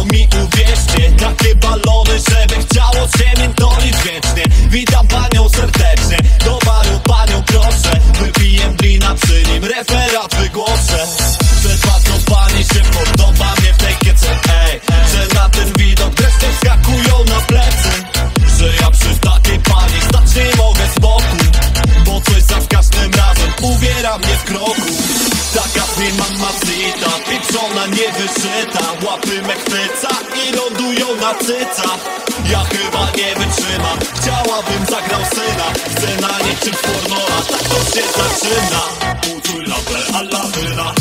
to mi uwierzcie. Takie balony, żeby chciało się miętolić wiecznie. Witam panią serdecznie, do baru panią proszę. Wypiję drina, przy nim referat wygłoszę. Że patrząc pani się podoba mnie w tej kiece, ej. Że na ten widok wreszcie wskakują na plecy. Że ja przy takiej pani stać nie mogę z boku, bo coś za każdym razem uwiera mnie w kroku. Taka mi mamacita, pieprzona, niewyszyta. Łapy me chwyca i lądują na cycach. Ja chyba nie wytrzymam, chciałabym zagrał syna. Chcę na niczym pornola, tak to się zaczyna. Uczuj lawę, a lawyna.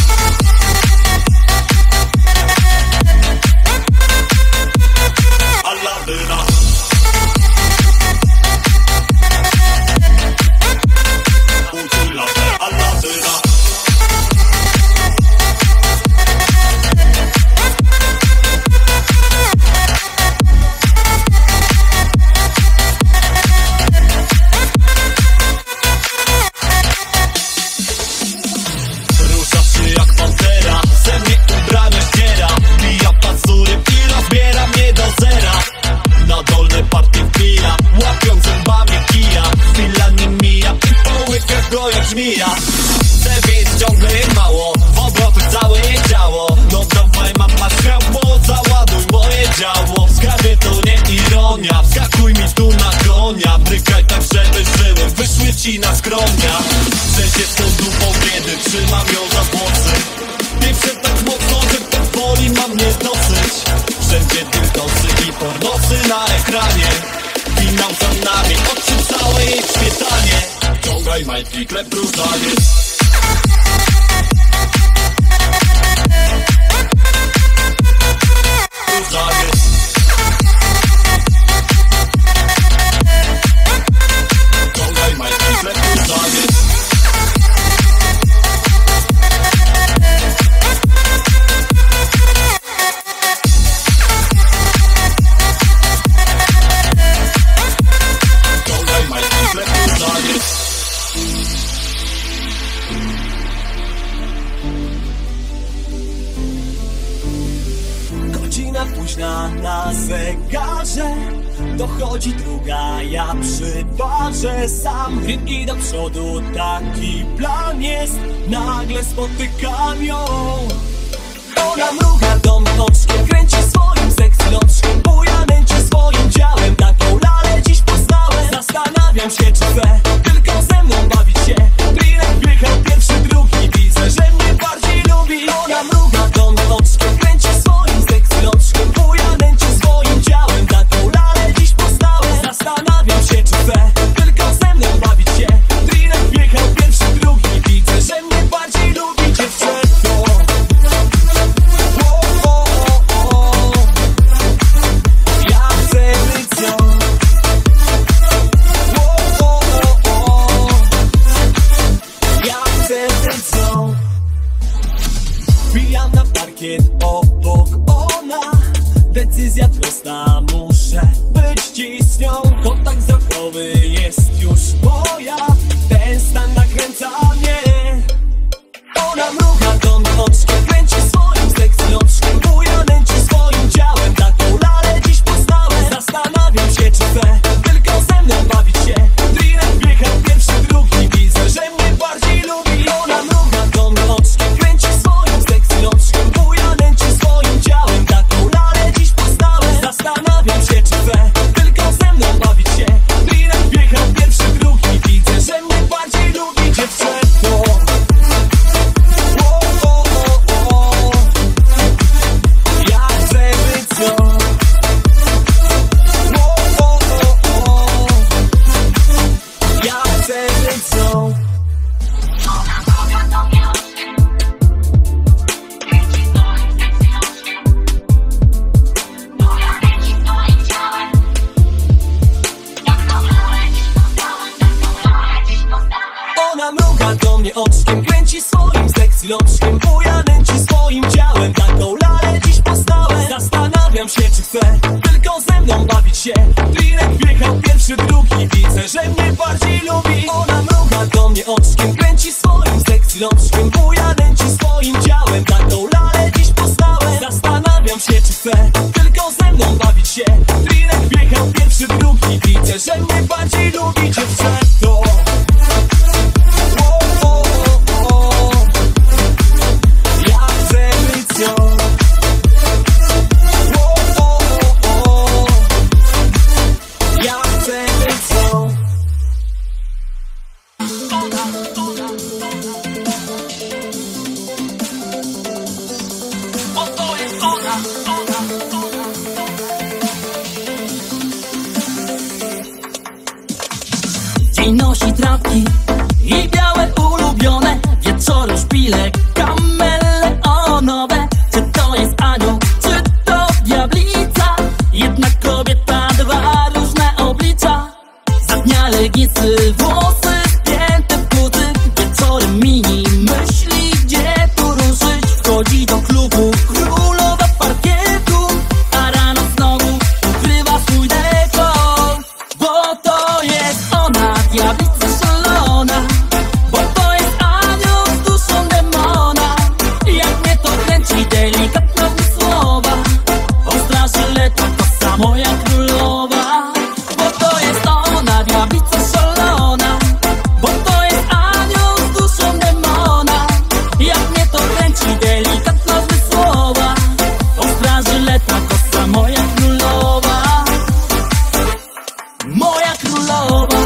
A lawyna. Uczuj lawę, a lawyna. Żmija. Chcę więc ciągle mało, w obrotach całe jej ciało. No dawaj mama światło, załaduj moje działo. Skarbie to nie ironia, wskakuj mi tu na konia. Brykaj tak, żeby żyły, wyszły ci na skronia. Że się z tą dupą kiedy trzymam ją za włosy. Nie przed tak mocno, że powoli mam nie dosyć. Wszędzie tylkosy i pornosy na ekranie. Finał za nami, oczy całe jej świetanie. Ciągaj majtki, klep różaniec. Różaniec. Ciągaj majtki, klep różaniec. Ciągaj majtki, klep różaniec. Godzina późna na zegarze, dochodzi druga, ja przy barze sam. I do przodu taki plan jest, nagle spotykam ją. Ona mruga do mnie oczkiem, kręci swoim sexy oczkiem, buja nęci swoim ciałem. Taką lalę dziś poznałem, zastanawiam się czy chcę tylko ze mną bawić się. Drinek wjechał pierwszy, drugi, widzę, że mnie bardziej lubi. Ona mruga do mnie oczkiem, kręci swoim sexy oczkiem, buja nęci swoim ciałem. Taką lalę dziś poznałem, zastanawiam się czy chcę tylko ze mną bawić się. Drinek wjechał pierwszy, drugi, widzę, że mnie bardziej lubi dziewczęta. Wbijam na parkiet obok ona. Decyzja prosta, muszę być dziś z nią. Kontakt wzrokowy jest już moja. Ten stan nakręca mnie. Ona mruga do mnie oczkiem, kręci swoim sexy oczkiem, buja nęci swoim ciałem. Taką lalę dziś poznałem, zastanawiam się czy chcę tylko ze mną bawić się. Drinek wjechał pierwszy, drugi, widzę, że mnie bardziej lubi. Ona mruga do mnie oczkiem, kręci swoim sexy oczkiem, buja nęci swoim ciałem. Taką lalę dziś poznałem, zastanawiam się czy chcę tylko ze mną bawić się. Drinek wjechał pierwszy, drugi, widzę, że mnie bardziej lubi dziewczęto. Ona mruga do mnie oczkiem, kręci swoim sexy oczkiem, buja nęci swoim ciałem. Taką lalę dziś poznałem, zastanawiam się czy chcę tylko ze mną bawić się. Drinek wjechał pierwszy, drugi, widzę, że mnie bardziej lubi. Ona mruga do mnie oczkiem, kręci swoim sexy oczkiem, buja nęci swoim ciałem. Taką lalę dziś poznałem, zastanawiam się czy chcę Widzę, że mnie bardziej lubicie przez to. Ja chcę być z nią. Ja chcę być z nią. Bo to jest ona. Dzień nosi trawki i białe ulubione, wieczoru szpilek, kameleonowe. Czy to jest anioł, czy to diablica? Jedna kobieta, dwa różne oblicza. Za dnia leginsy, włosy spięte w buty. Wieczorem mini myśli, gdzie tu ruszyć. Wchodzi do klubu królowa parkietu, a rano znowu ukrywa swój dekor. Bo to jest ona, diablica szalona. Bo to jest anioł z duszą demona. Jak mnie to kręci, delikatna słowa. Ostra żyleta, kosa moja królowa. Bo to jest ona, diablica szalona. Bo to jest anioł z duszą demona. Jak mnie to kręci, delikatna słowa. Ostra żyleta, kosa moja królowa. Moja królowa.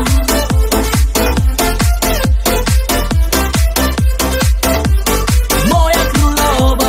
Moja królowa.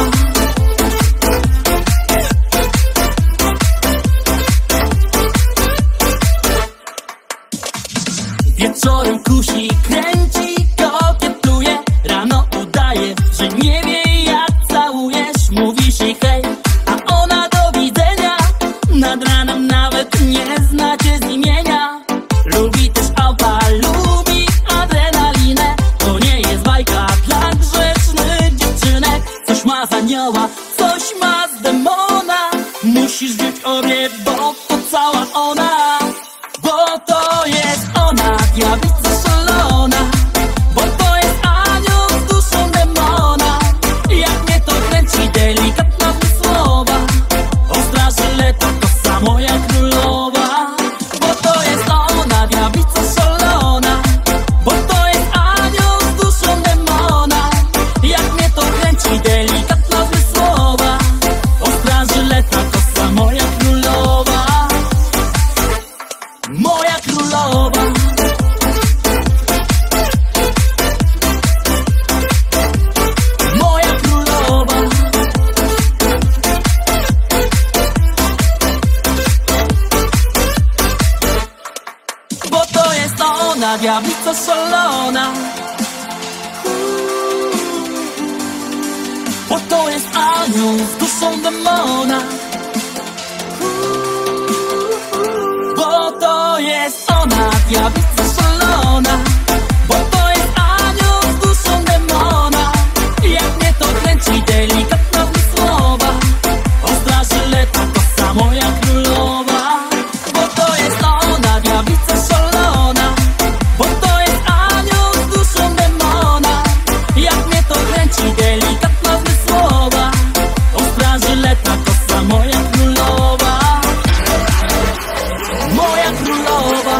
Wieczorem kusi, kręci, kokietuje. Rano udaje, że nie wie jak całujesz. Mówisz jej hej, a ona do widzenia. Nad ranem nawet nie znacie z imienia. Lubi też auta, lubi adrenalinę. To nie jest bajka dla grzecznych dziewczynek. Coś ma z anioła, coś ma z demona. Musisz wziąć obie, bo to cała ona. Bo to jest ona, diablica szalona. Bo to jest anioł z duszą demona. Jak mnie to kręci, delikatna słowa. Ostra żyleta, kosa moja królowa. Bo to jest ona, diablica szalona. Bo to jest anioł z duszą demona. Jak mnie to kręci, delikatna słowa. Ostra żyleta, kosa moja królowa. Moja królowa. Moja królowa. Bo to jest ona, diablica szalona. Bo to jest anioł z duszą demona. Bo to jest ona, diablica szalona. Bo to jest anioł z duszą demona. Jak mnie to kręci, delikatna słowa. Ostra żyleta, kosa moja królowa. Bo to jest ona, diablica szalona. Bo to jest anioł z duszą demona. Jak mnie to kręci, delikatna słowa. Ostra żyleta, kosa moja królowa. Moja królowa.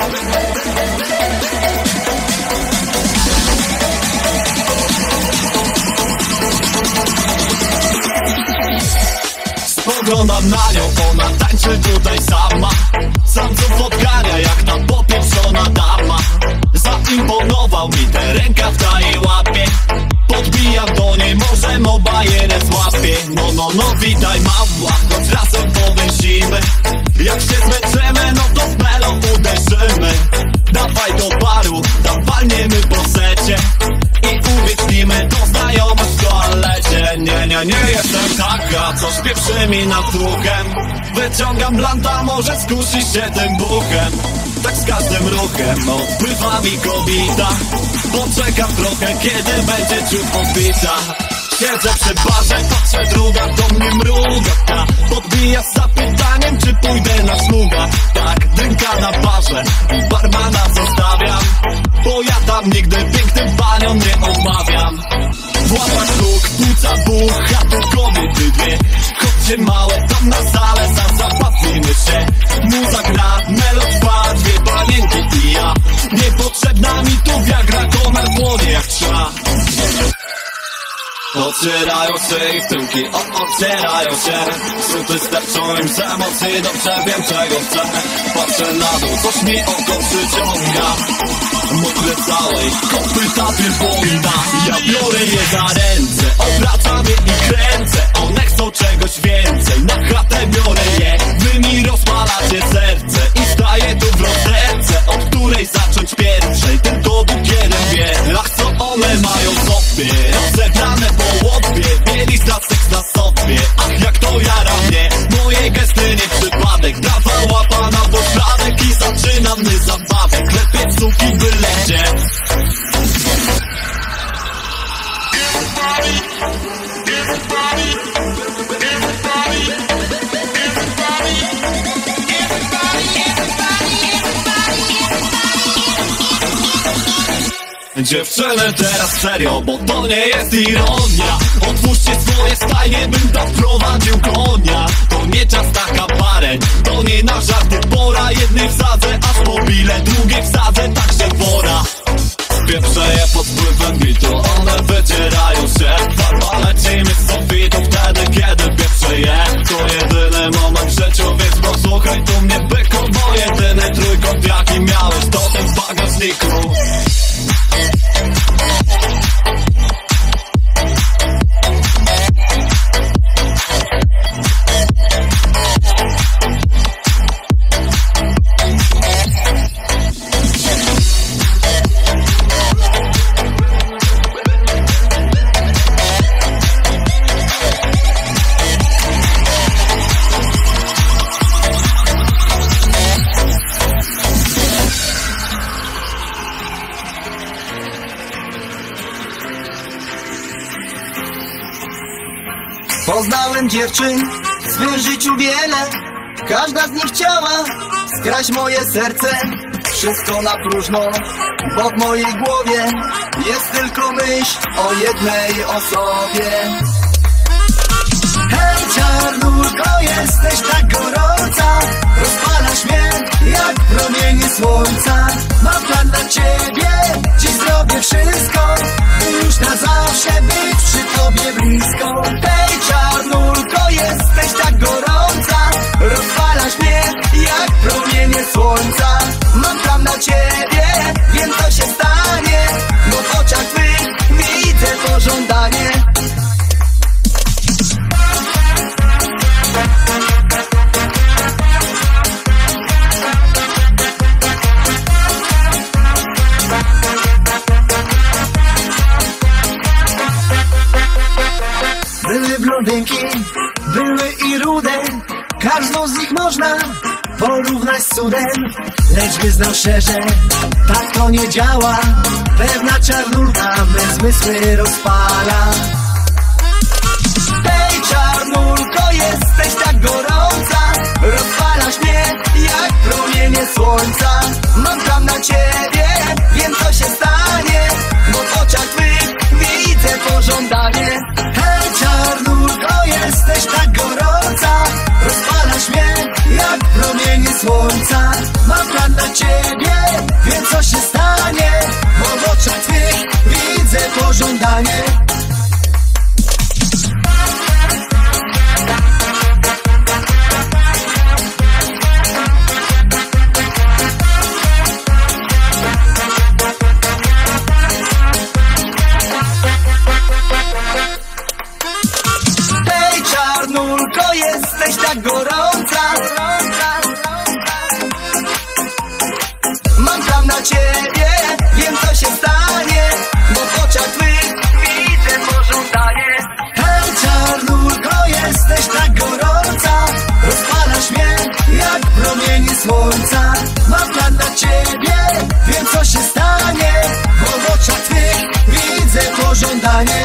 Spoglądam na nią, ona tańczy tutaj sama. Sam co spotkania, jak ta popieprzona dama. Zaimponował mi ten rękaw w tej łapie. Podbijam do niej, może mo bajerę złapie. No, witaj mała, choć razem powęsimy. Jak się zmęczymy, no to z melą uderzymy. Dawaj do baru, tam palniemy po secie. I uwiecznimy tą znajomość w toalecie. Nie jestem taka, co śpiewszy mi nad truchem. Wyciągam blanta, może skusi się tym buchem. Tak z każdym ruchem odpływa mi kobieta. Poczekam trochę, kiedy będzie ciut podbita. Siedzę przy barze, patrzę, druga do mnie mruga. Ta podbija z zapytaniem, czy pójdę na szluga. Tak, drinka na barze, barmana zostawiam. Bo ja tam nigdy pięknym paniom nie odmawiam. W łapach luk, płuca bucha, to kobiety dwie. Chodźcie małe, tam na salę, zabawimy się. Muza gra, melod trwa 2 Otwierają się ich tyłki, otwierają się. Suty sterczą im z emocji, dobrze wiem czego chcę. Patrzę na dół, coś mi oko przyciąga. Mokre całe i kopyta wielbłąda. Ja biorę je za ręce, obracam je i kręcę. One chcą czegoś więcej, na chatę biorę je. Wy mi rozpalacie serce i staję tu w rozterce. Od której zacząć pierwszej, tylko Bóg jeden wie. Ach, co one mają w sobie, rozebrane po łopie. Bielizna, seks na sobie, ach jak to jara mnie. Moje gesty nie przypadek, prawa łapa na poszladek. I zaczynamy zabawę, klepie suki byle gdzie. Dziewczyny teraz serio, bo to nie jest ironia. Otwórzcie swoje stajnie, bym tam prowadził konia. To nie czas na kabaret, to nie na żarty pora. Jednej wsadzę aż po bile, drugiej wsadzę także wora. Pieprzę je pod wpływem bitu, one wycierają się. Farba lecimy z sofitu wtedy, kiedy pieprzę je. To jedyny moment w życiu, więc posłuchaj tu mnie byku. Bo jedyny trójkąt jaki miałeś, to ten w bagażniku. Poznałem dziewczyn w swym życiu wiele. Każda z nich chciała skraść moje serce. Wszystko na próżno, bo w mojej głowie jest tylko myśl o jednej osobie. Hej czarnulko, jesteś tak gorąca. Rozpalasz mnie jak promienie słońca. Mam plan dla ciebie, dziś zrobię wszystko, by już na zawsze być przy tobie blisko. Hej czarnulko, jesteś tak gorąca. Rozpalasz mnie jak promienie słońca. Mam plan dla ciebie, wiem co się stanie, bo w oczach twych widzę pożądanie. Były blondynki, były i rude. Każdą z nich można porównać z cudem. Lecz wyznam szczerze, tak to nie działa. Pewna czarnulka me zmysły rozpala. Hej czarnulko, jesteś tak gorąca. Rozpalasz mnie jak promienie słońca. Mam tam na ciebie, wiem co się stanie, bo w oczach twych widzę pożądanie. Hej czarnulko, jesteś tak gorąca. Rozpalasz mnie jak promienie słońca. Mam plan dla ciebie, wiem co się stanie, bo w oczach twych widzę pożądanie. Hej czarnulko, jesteś tak gorąca. Mam plan na ciebie, wiem co się stanie, bo w oczach twych widzę pożądanie. Hej czarnulko, jesteś tak gorąca. Rozpalasz mnie jak promienie słońca. Mam plan na ciebie, wiem co się stanie, bo w oczach twych widzę pożądanie.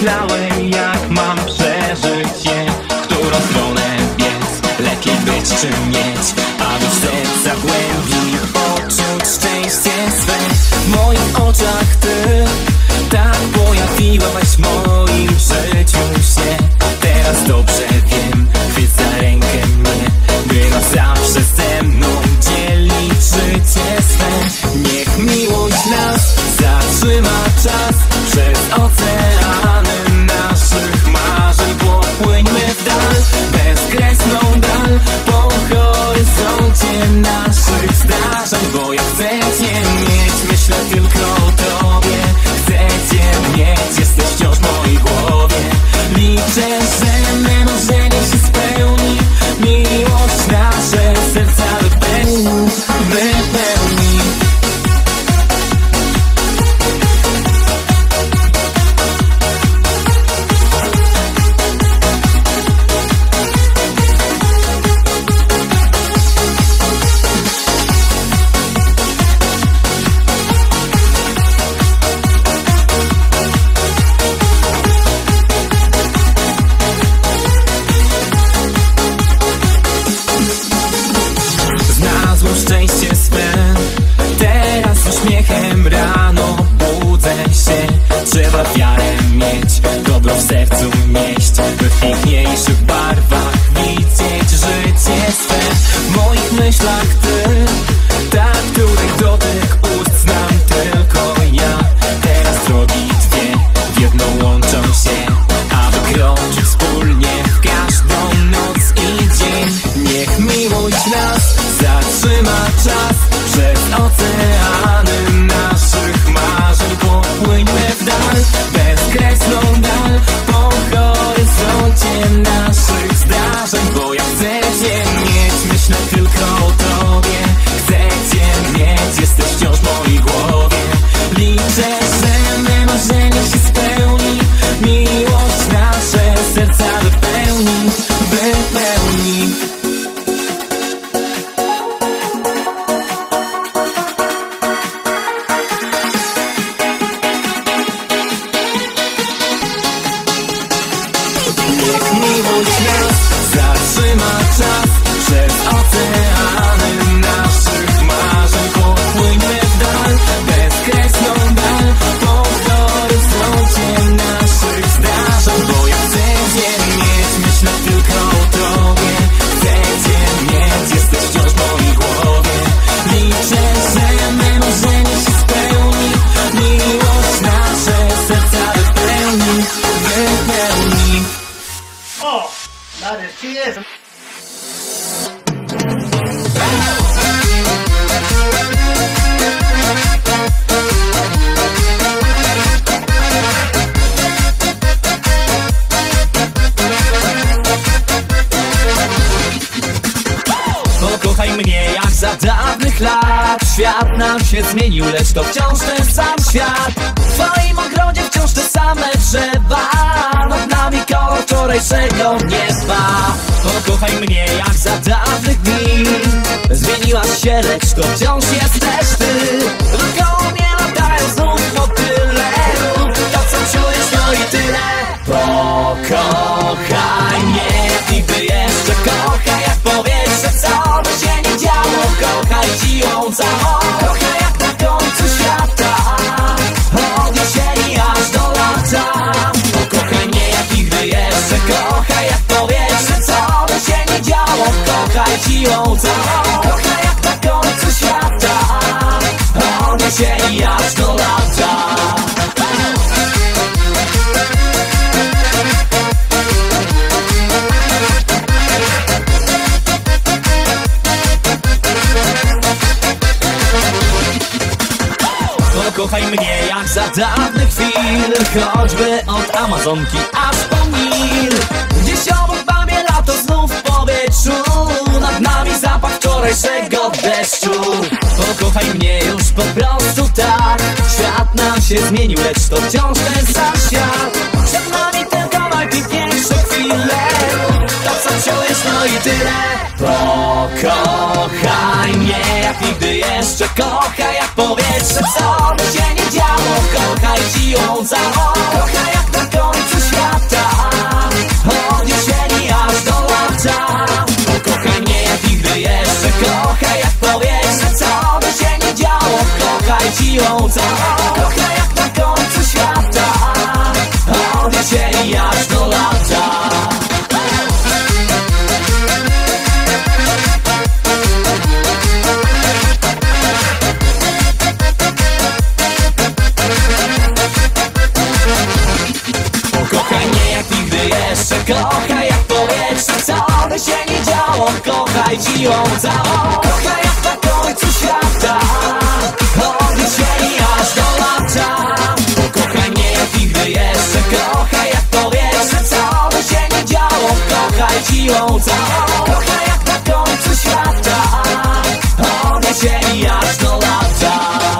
myślałem, jak mam przeżyć je, w którą stronę biec, lepiej być czy mieć, aby w serca głębi poczuć szczęście swe. W moich oczach ty tak pojawiłaś w moim życiu się. Teraz dobrze wiem, chwyć za rękę mnie, by na zawsze ze mną dzielić życie swe. Niech miłość nas zatrzyma czas, przez oceany naszych marzeń popłyńmy w dal, bezkresną dal, po horyzoncie naszych zdarzeń. Bo ja chcę cię mieć, myślę tylko o tobie, chcę cię mieć, jesteś wciąż w mojej głowie. Liczę, że me marzenie się spełni, miłość nasze serca wypełni, wypełni. Szczęście swe, teraz uśmiechem rano budzę się. Trzeba wiarę mieć, dobro w sercu mieść, by w piękniejszych barwach widzieć życie swe. W moich myślach ty, ta, której dotyk ust znam tylko ja. Teraz drogi dwie w jedną łączą się, aby kroczyć wspólnie w każdą noc i dzień. Niech miłość nas zatrzyma czas, przez oceany naszych marzeń popłyńmy w dal, bezkresną dal, po horyzoncie naszych zdarzeń. Bo ja chcę cię mieć, myślę tylko o tobie, chcę cię mieć, jesteś wciąż w mojej głowie. Liczę, że me marzenie się spełni, miłość nasze serca wypełni, wypełni. Niech miłość nas zatrzyma czas, przez oceany naszych marzeń popłyńmy w dal, bezkresną dal, po horyzoncie naszych zdarzeń. Bo ja chcę cię mieć, myślę tylko o tobie, chcę cię mieć, jesteś wciąż w mojej głowie. Liczę, że me marzenie się spełni, miłość nasze serca wypełni, wypełni. Oh, that is, she is. Pokochaj mnie jak za dawnych lat, świat nam się zmienił, lecz to wciąż ten sam świat. W twoim ogrodzie wciąż te same drzewa, nad nami kolor wczorajszego nieba. Pokochaj mnie jak za dawnych dni, zmieniłaś się, lecz to wciąż jesteś ty. Dookoła mnie latają znów motyle, to co czujesz no i tyle. Pokochaj mnie jak nigdy jeszcze, kochaj jak powietrze, co by się nie działo. Kochaj siłą całą, kochaj jak na końcu świata, od jesieni aż do lata. Pokochaj mnie jak nigdy jeszcze, kochaj jak powietrze, co by się nie działo. Kochaj siłą całą, kochaj jak na końcu świata, od jesieni aż do lata. Kochaj mnie jak za dawnych chwil, choćby od Amazonki aż po Nil. Gdzieś obok mamie lato znów w powietrzu, nad nami zapach wczorajszego deszczu. Pokochaj mnie już po prostu tak, świat nam się zmienił, lecz to wciąż ten sam świat. Przed nami tylko najpiękniejsze chwile, to co czujesz no i tyle. Pokochaj mnie jak nigdy jeszcze, kochaj jak powietrze, co by się nie działo. Kochaj siłą całą, kochaj jak na końcu kochaj ci ją całą. Kochaj jak na końcu świata, od jesieni aż do lata. Kochaj mnie jak nigdy jeszcze, kochaj jak powietrze, co by się nie działo. Kochaj ci ją całą. Kochaj jak na końcu świata, od jesieni aż do lata.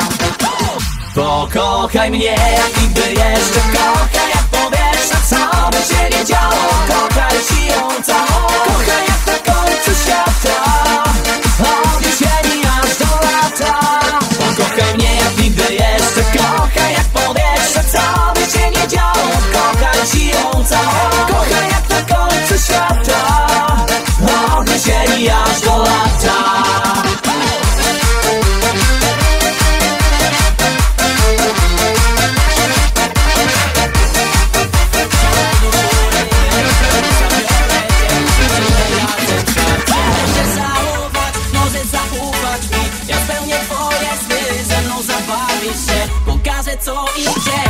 Pokochaj mnie jak nigdy jeszcze, kochaj jak powietrze, co by się nie działo. Kochaj ci ją całą. Kochaj jak na końcu świata, od jesieni aż do lata. Pokochaj mnie jak nigdy jeszcze, kochaj jak powietrze, co by się nie działo. Kochaj ci ją całą. Kochaj jak na końcu świata, od jesieni aż do lata. Pokażę co i gdzie.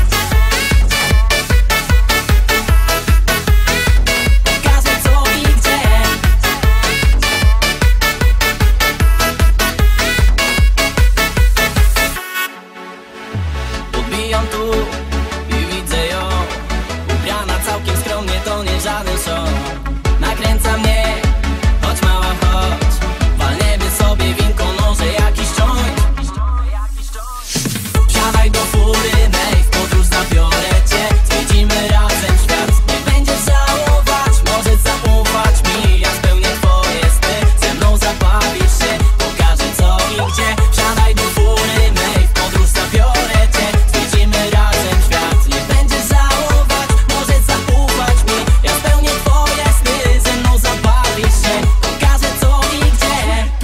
Pokażę co i gdzie. Podbijam tu i widzę ją, ubrana całkiem skromnie, to nie żaden show. Nakręca mnie, chodź mała chodź, walniemy sobie winko, może jakiś joint. Wsiadaj do fury mej, w podróż zabiorę cię, zwiedzimy razem świat. Nie będziesz żałować, może zaufać mi, ja spełnię twoje sny, ze mną zabawisz się, pokażę co i gdzie. Wsiadaj do fury mej, w podróż zabiorę cię, zwiedzimy razem świat. Nie będziesz żałować, może zaufać mi, ja spełnię twoje sny, ze mną zabawisz się, pokażę co i gdzie.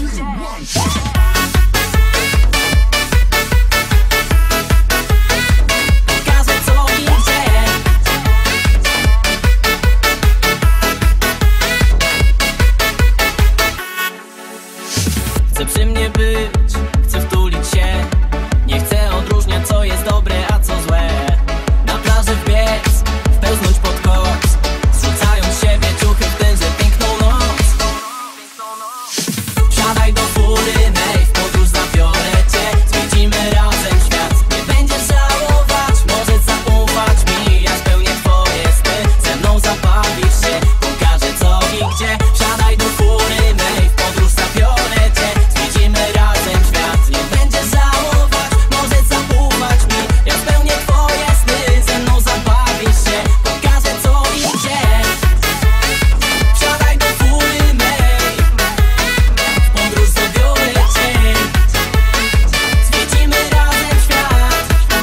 Chcę przy mnie być, chcę wtulić się, nie chcę odróżniać co jest dobre, a co złe. Na plaży wbiec, wpełznąć pod koc, zrzucając z siebie ciuchy w tęże piękną noc. Wsiadaj do fury mej, w podróż zabiorę cię, zwiedzimy razem świat. Nie będziesz żałować, może zaufać mi, ja spełnię twoje sny, ze mną zabawisz się, pokażę co i gdzie. Wsiadaj do fury mej, w podróż zabiorę cię, zwiedzimy razem świat. Nie będziesz żałować, może zaufać mi, ja spełnię twoje sny, ze mną zabawisz się, pokażę co i gdzie. Wsiadaj do fury mej, w podróż zabiorę cię, zwiedzimy razem świat.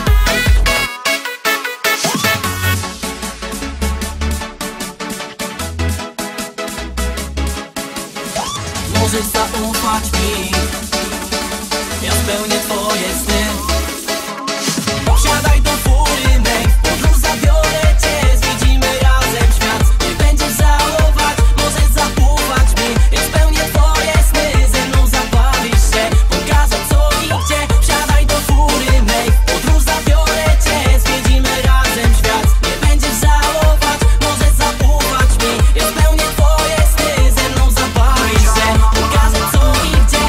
Możesz zaufać mi, ja spełnię twoje sny. Wsiadaj do fury mej, w podróż zabiorę cię, zwiedzimy razem świat. Nie będziesz żałować, możesz zaufać mi, ja spełnię twoje sny, ze mną zabawisz się, pokażę co i gdzie. Wsiadaj do fury mej, w podróż zabiorę cię, zwiedzimy razem świat. Nie będziesz żałować, możesz zaufać mi, ja spełnię twoje sny, ze mną zabawisz się, pokażę co i gdzie.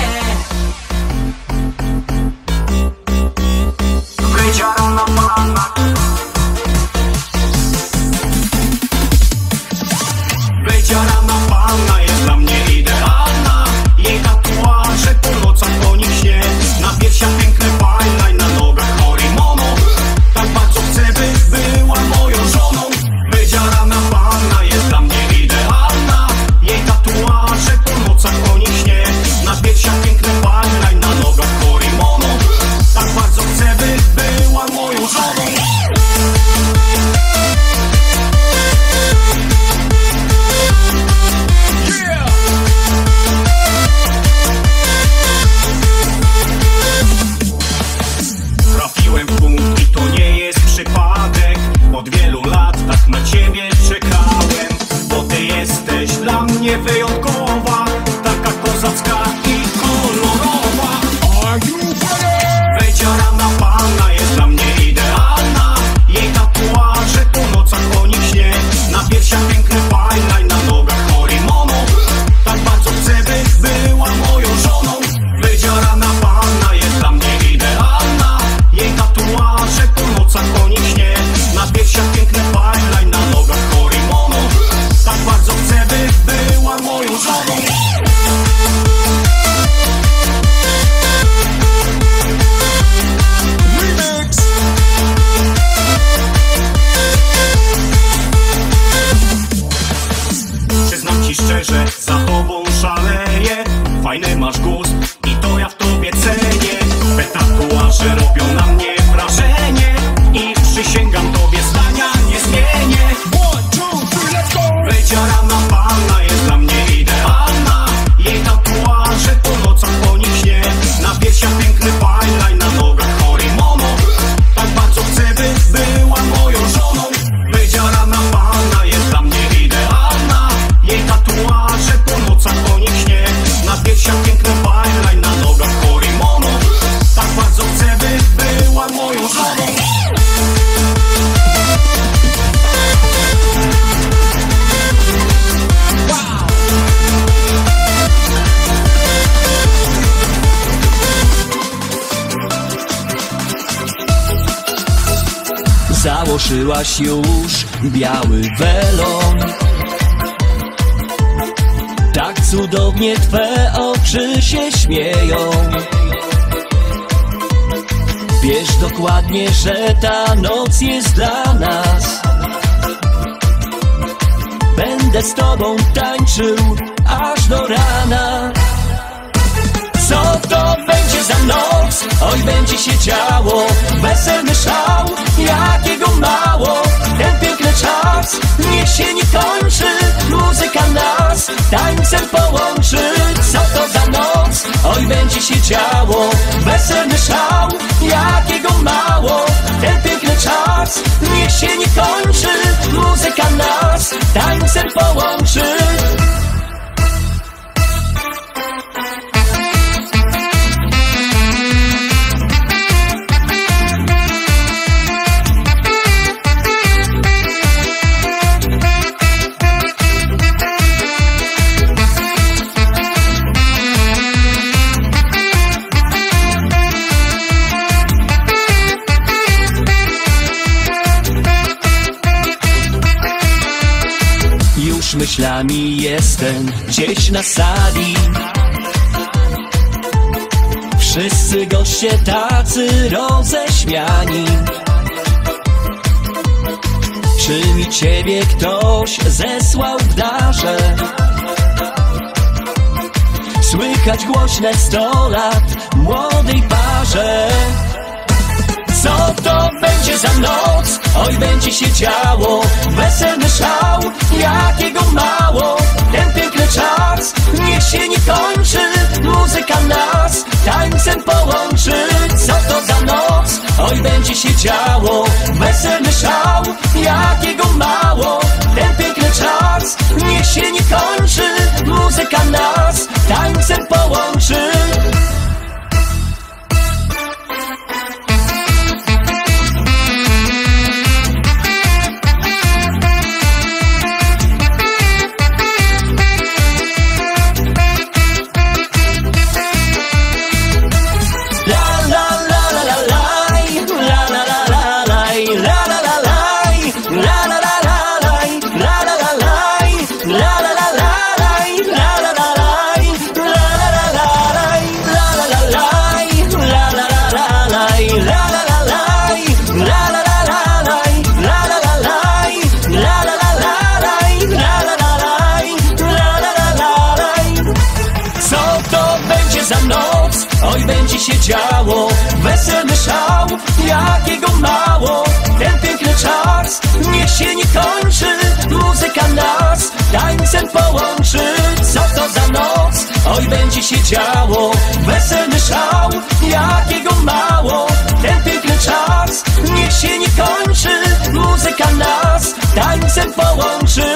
Wydziarana panna jest dla mnie idealna. Jej tatuaże po nocach po nich śnie, na piersiach piękne fajna i na nogach horimono. Tak bardzo chcę, by była moją żoną. Wydziarana panna jest dla mnie idealna. Jej tatuaże po nocach po nich śnie, na piersiach piękne fajna i na nogach horimono. Tak bardzo chcę, by była moją żoną. Założyłaś już biały welon. Tak cudownie twe oczy się śmieją. Wiesz dokładnie, że ta noc jest dla nas. Będę z tobą tańczył aż do rana. Co to będzie za noc? Oj, będzie się działo. Weselny szał, jakiego mało. Ten piękny czas niech się nie kończy. Muzyka nas tańcem połączy. Co to za noc? Oj, będzie się działo. Weselny szał, jakiego mało. Ten piękny czas niech się nie kończy. Muzyka nas tańcem połączy. Myślami jestem gdzieś na sali. Wszyscy goście tacy roześmiani. Czy mi ciebie ktoś zesłał w darze? Słychać głośne 100 lat młodej parze. Co to będzie za noc? Oj, będzie się działo. Weselny szał, jakiego mało. Ten piękny czas niech się nie kończy. Muzyka nas tańcem połączy. Co to za noc? Oj, będzie się działo. Weselny szał, jakiego mało. Ten piękny czas niech się nie kończy. Muzyka nas tańcem połączy. Oj, będzie się działo. Weselny szał, jakiego mało. Ten piękny czas niech się nie kończy. Muzyka nas tańcem połączy. Co to za noc? Oj, będzie się działo. Weselny szał, jakiego mało. Ten piękny czas niech się nie kończy. Muzyka nas tańcem połączy.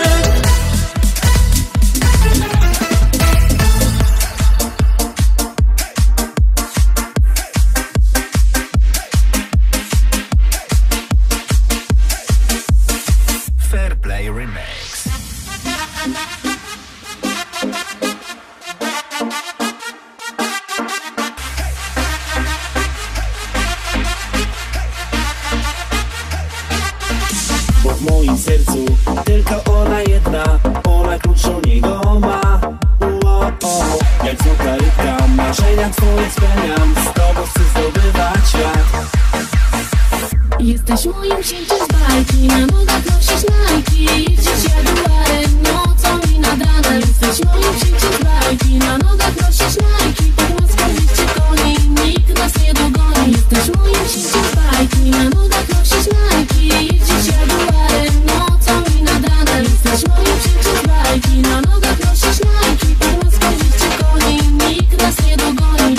W moim sercu tylko ona jedna, ona klucz do niego ma. Jak złota rybka, marzenia twoje spełniam. Z tobą chcę zdobywać świat. Jesteś moim księciem z bajki, na nogach nosisz Nike. Jeździsz Jaguarem, nocą i nad ranem. Jesteś moim księciem z bajki, na nogach nosisz Nike. Pod maską liście koni, nikt nas nie dogoni. Jesteś moim księciem z bajki, na nogach nosisz Nike. Jeździsz Jaguarem, nocą i nad ranem. Jesteś moim księciem z bajki, na nogach nosisz Nike. Pod maską liście koni, nikt nas nie dogoni.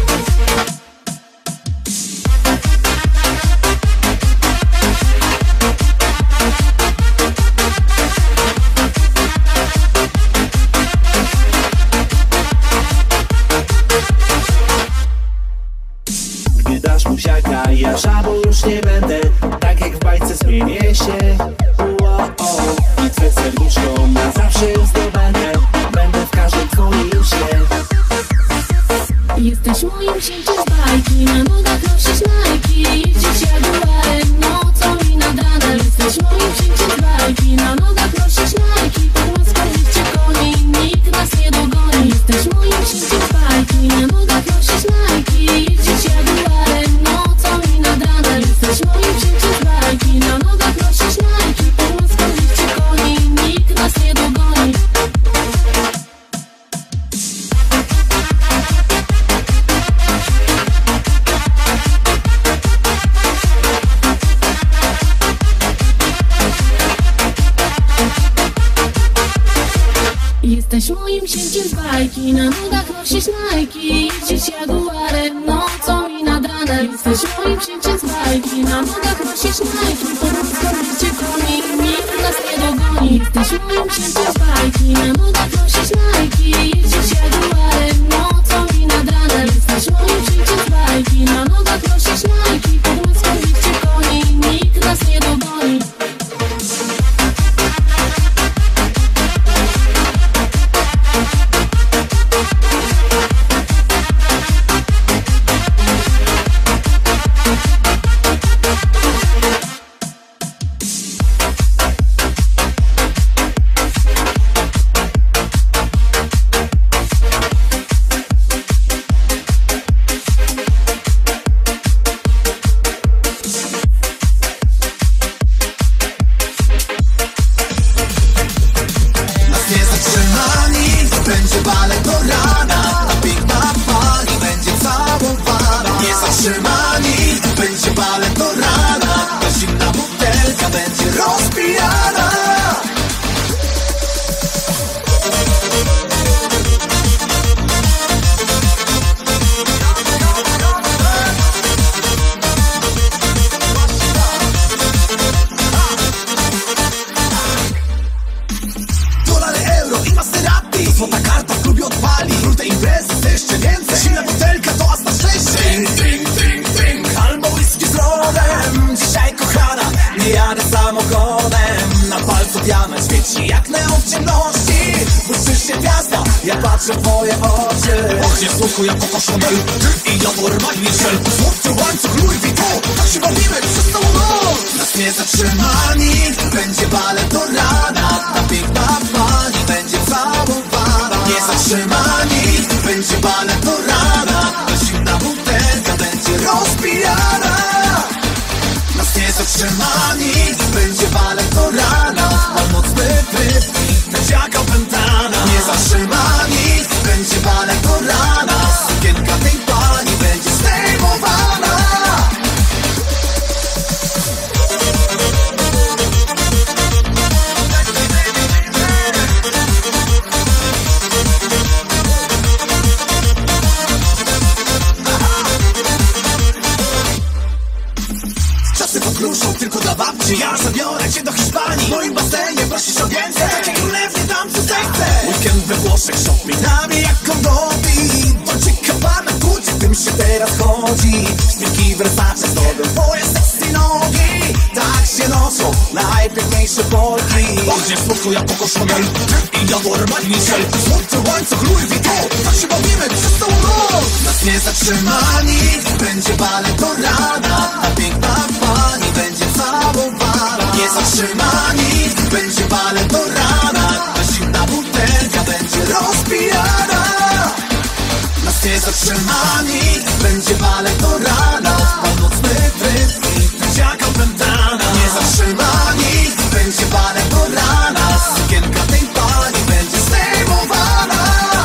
Buziaka, ja żabą już nie będę, tak jak w bajce zmienię się. I twe serduszko na zawsze już zdobędę, będę w każdym twoim śnie. Jesteś moim księciem z bajki, na nogach nosisz Nike. Jeździsz Jaguarem, nocą i nad bajki, na nogach nosisz Nike, jeździsz jaguarem nocą i nad ranem. Jesteś moim księciem z bajki, na nogach nosisz Nike, po prostu cię koni, nikt nas nie dogoni. Jesteś moim księciem z bajki, na nogach nosisz Nike, jeździsz jaguarem nocą i nad ranem. Jesteś moim księciem z bajki, na nogach nosisz Nike, po prostu cię koni, nikt nas nie dogoni. Będzie balet do rana, ta piękna pani będzie całowana. Niezatrzymani, będzie balet do rana, ta zimna butelka będzie rozpijana. Dolary, euro i Maserati, złota karta w klubie odpali. Brudne imprezy, chcę jeszcze więcej. Zimna butelka to aż na szczęście. Drink, drink, drink, drink, albo whisky z lodem. Dzisiaj kochana, nie jadę samochodem. Na palcu diament świeci jak neon w ciemności. Błyszczysz się gwiazda, ja patrzę w twoje oczy. Pachnie w słodku jak Coco Chanel, ty i ja Norman Michel. Złoty łańcuch Louis Vuitton, tak się bawimy przez całą noc. Nas nie zatrzyma nikt, będzie balet do rana. Ta piękna pani będzie całowana. Nie zatrzyma nikt, będzie balet do rana. Ta zimna butelka będzie rozpijana. Nas nie zatrzyma nikt, będzie balet do rana. Północny tryb, będzie jak opętana. Nie zatrzyma nikt, będzie balet do rana. Sukienka tej pani będzie zdejmowana. Czasy podróżą tylko dla babci. Ja zabiorę cię do Hiszpanii. W moim basenie prosisz o więcej. Takie królewnie tam co zechcę. Weekend we Włoszech, shopping nami jak kondomi. Dolce Gabbana, Gucci, tym się teraz chodzi. Szpilki Versace zdobią twoje sexy nogi. Tak się noszą najpiękniejsze Polki. Pachnie w słodku jak Coco Chanel, ty i ja Norman Michel. Złoty łańcuch Louis Vuitton, tak się bawimy przez całą noc. Nas nie zatrzyma nikt, będzie balet do rana. Ta piękna pani będzie całowana. Nie zatrzyma nikt, będzie balet do rana. Ta zimna butelka będzie rozpijana. Nas nie zatrzyma nikt, będzie balet do rana. Północny tryb, będzie jak opętana. Nie zatrzyma nikt, będzie balet do rana. Sukienka tej pani będzie zdejmowana.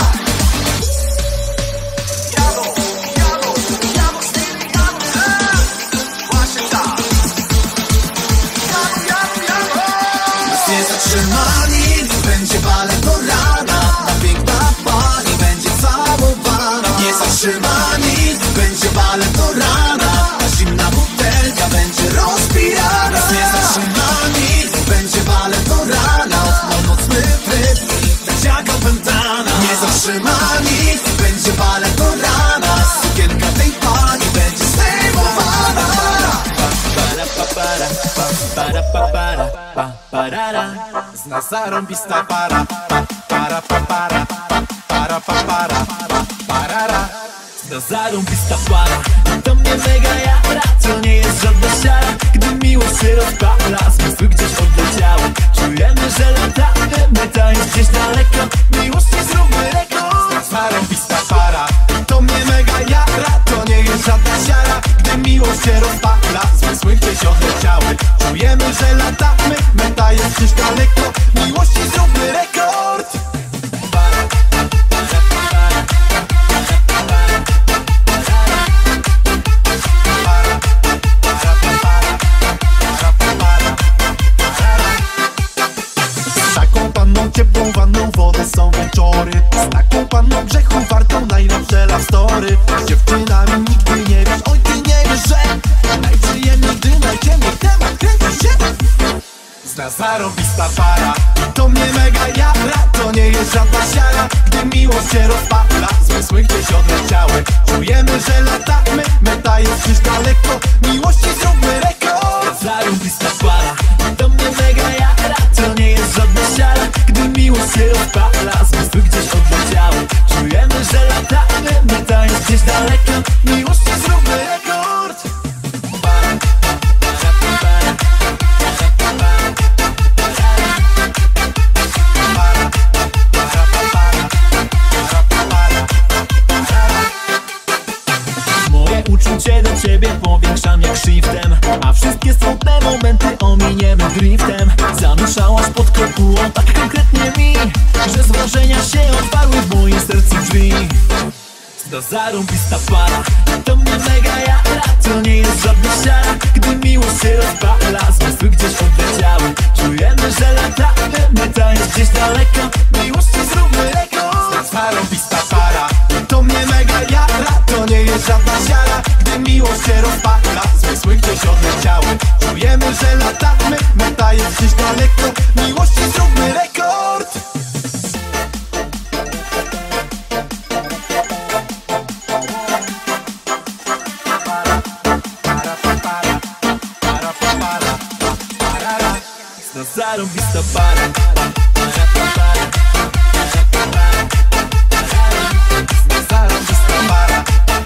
Jadą, jadą, jadą z tymi jadą. Właśnie tak. Jadą, jadą, jadą. Nas nie zatrzyma nikt, będzie balet do rana. Ta piękna pani będzie całowana. Nie zatrzyma nikt, będzie balet do rana. Ta zimna butelka będzie rozpijana. Nas nie zatrzyma nikt, będzie balet do rana. Północny tryb, będzie jak opętana. Nie zatrzyma nikt, będzie balet do rana. Sukienka tej pani będzie zdejmowana. Zna zarąbista para. Zna zarąbista para, to mnie mega jara. To nie jest żadna siara, gdy miłość się rozpala. Zmysły gdzieś odleciały, czujemy, że latamy. Meta jest gdzieś daleko, miłości zróbmy rekord. Zna zarąbista para, to mnie mega jara. To nie jest żadna siara, gdy miłość się rozpala. Zmysły gdzieś odleciały, czujemy, że latamy. Meta jest gdzieś daleko, miłości zróbmy rekord. Z taką panną ciepłą wanną, wody są wieczory. Z taką panną grzechu wartą najnowsze love story. Z dziewczynami nigdy nie wiesz, oj ty nie wiesz, że najprzyjemniej, gdy najciemniej temat kręci się. Zna zarobista para, to mnie mega jara. To nie jest żadna siara, gdy miłość się rozpala. Zmysły gdzieś odleciały, czujemy, że latamy. Meta jest gdzieś daleko, miłości zróbmy rekord. Zarobista para, to mnie mega jara. To nie jest żadna siara, gdy miłość się rozpala. Zmysły gdzieś odleciały, czujemy, że latamy. Meta jest gdzieś daleko, miłości zróbmy rekord. Moje uczucie do ciebie powiększam jak shiftem, a wszystkie smutne momenty ominiemy driftem. Zanuszałaś pod kopułą tak konkretnie mi, że z wrażenia się otwarły w moim sercu drzwi. To zarąbista para, to mnie mega jara. To nie jest żadna siara, gdy miłość się rozpala. Zmysły gdzieś odleciały, czujemy, że latamy. Meta jest gdzieś daleko, miłości zróbmy rekord. Zarobista para, to mnie mega jara. To nie jest żadna siara, gdy miłość się rozpala. Zmysły gdzieś odleciały, czujemy, że latamy. Meta jest gdzieś daleko, miłości zróbmy rekord. Zarąbista para. Zarobista para,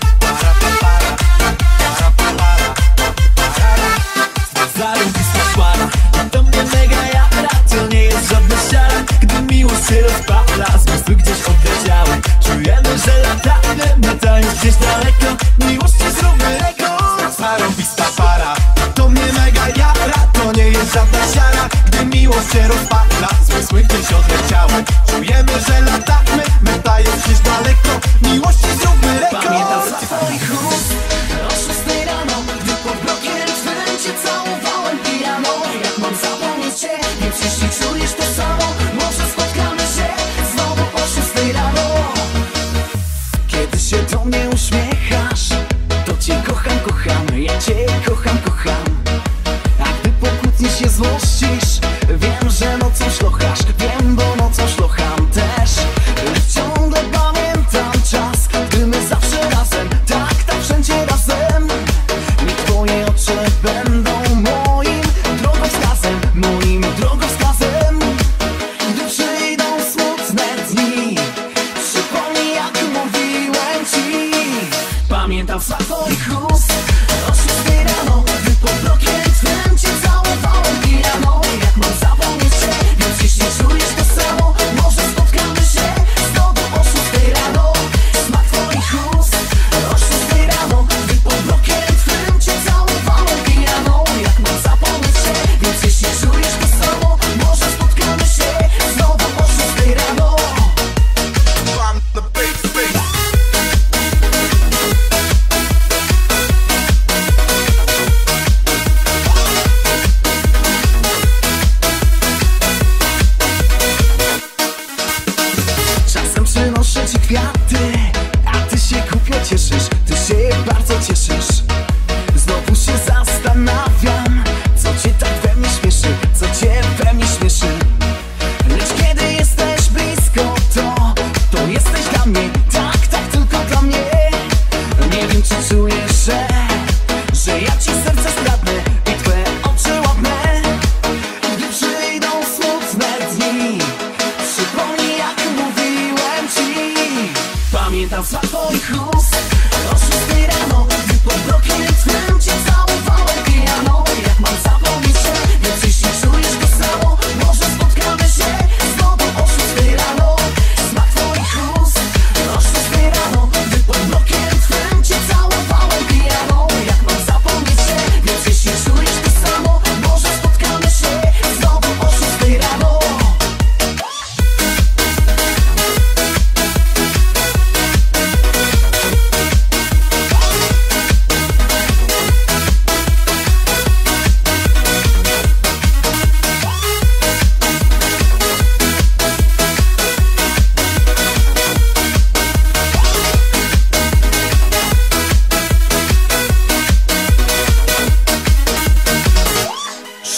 Zarąbista para, to mnie mega jara. To nie jest żadna siara, gdy miłość się rozpala. Zmysły gdzieś odleciały, czujemy, że latamy. Meta jest gdzieś daleko, miłości zróbmy rekord. zarobista para, to mnie mega jara. To nie jest żadna siara, gdy miłość się rozpala. Zmysły gdzieś odleciały, czujemy, że latamy. Meta jest gdzieś daleko, miłości zróbmy rekord. Pamiętam z twoich ust o 6 rano, gdy pod blokiem twym cię całowałem pijano. Jak mam zapomnieć cię, więc jeśli czujesz to samo, może spotkamy się znowu o 6 rano. Kiedy się do mnie uśmiechasz, to cię kocham, kocham, ja cię kocham, kocham. A gdy po kłótni się złościsz, wiem, że nocą szlochasz. Wiem, bo nocą szlocham też. Lecz ciągle pamiętam czas, gdy my zawsze razem, tak wszędzie razem. Niech twoje oczy będą moim drogowskazem, moim drogowskazem. Gdy przyjdą smutne dni, przypomnij, jak mówiłem ci. Pamiętam smak twoich ust o 6 rano, gdy pod blokiem twym cię całowałem pijano.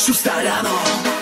6 rano.